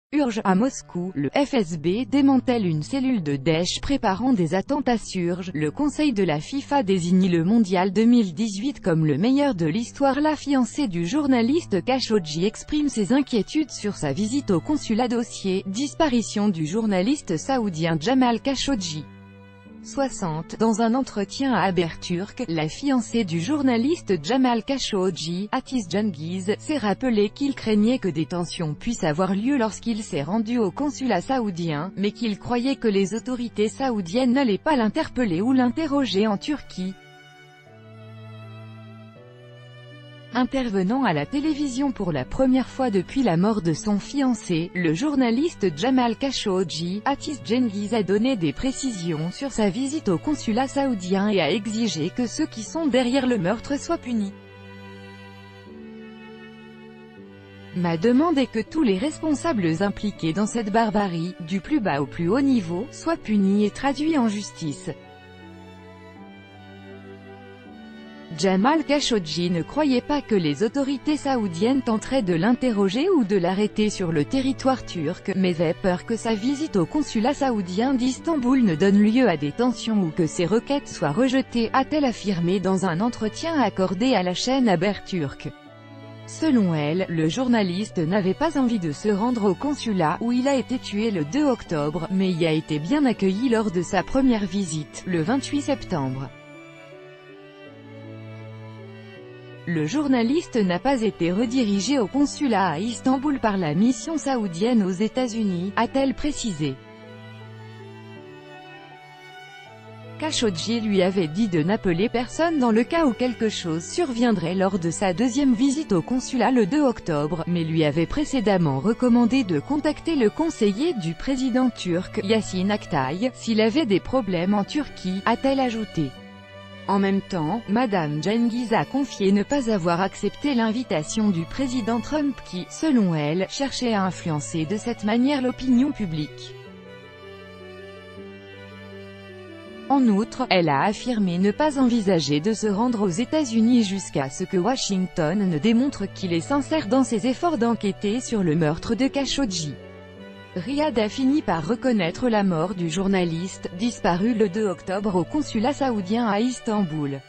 Urge, à Moscou, le FSB démantèle une cellule de Daesh préparant des attentats surge. Le conseil de la FIFA désigne le mondial 2018 comme le meilleur de l'histoire. La fiancée du journaliste Khashoggi exprime ses inquiétudes sur sa visite au consulat. Dossier, disparition du journaliste saoudien Jamal Khashoggi. 60. Dans un entretien à Haberturk, la fiancée du journaliste Jamal Khashoggi, Hatice Cengiz, s'est rappelé qu'il craignait que des tensions puissent avoir lieu lorsqu'il s'est rendu au consulat saoudien, mais qu'il croyait que les autorités saoudiennes n'allaient pas l'interpeller ou l'interroger en Turquie. Intervenant à la télévision pour la première fois depuis la mort de son fiancé, le journaliste Jamal Khashoggi, Hatice Cengiz a donné des précisions sur sa visite au consulat saoudien et a exigé que ceux qui sont derrière le meurtre soient punis. Ma demande est que tous les responsables impliqués dans cette barbarie, du plus bas au plus haut niveau, soient punis et traduits en justice. Jamal Khashoggi ne croyait pas que les autorités saoudiennes tenteraient de l'interroger ou de l'arrêter sur le territoire turc, mais avait peur que sa visite au consulat saoudien d'Istanbul ne donne lieu à des tensions ou que ses requêtes soient rejetées, a-t-elle affirmé dans un entretien accordé à la chaîne Haberturk. Selon elle, le journaliste n'avait pas envie de se rendre au consulat, où il a été tué le 2 octobre, mais y a été bien accueilli lors de sa première visite, le 28 septembre. Le journaliste n'a pas été redirigé au consulat à Istanbul par la mission saoudienne aux États-Unis, a-t-elle précisé. Khashoggi lui avait dit de n'appeler personne dans le cas où quelque chose surviendrait lors de sa deuxième visite au consulat le 2 octobre, mais lui avait précédemment recommandé de contacter le conseiller du président turc, Yasin Aktay, s'il avait des problèmes en Turquie, a-t-elle ajouté. En même temps, Madame Cengiz a confié ne pas avoir accepté l'invitation du président Trump qui, selon elle, cherchait à influencer de cette manière l'opinion publique. En outre, elle a affirmé ne pas envisager de se rendre aux États-Unis jusqu'à ce que Washington ne démontre qu'il est sincère dans ses efforts d'enquêter sur le meurtre de Khashoggi. Riyad a fini par reconnaître la mort du journaliste, disparu le 2 octobre au consulat saoudien à Istanbul.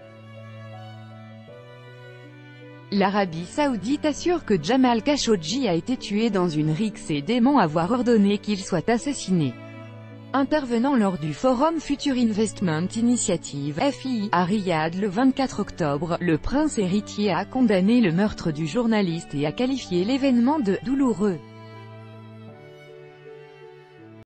L'Arabie saoudite assure que Jamal Khashoggi a été tué dans une rixe et dément avoir ordonné qu'il soit assassiné. Intervenant lors du forum Future Investment Initiative (FI) à Riyad le 24 octobre, le prince héritier a condamné le meurtre du journaliste et a qualifié l'événement de « douloureux ».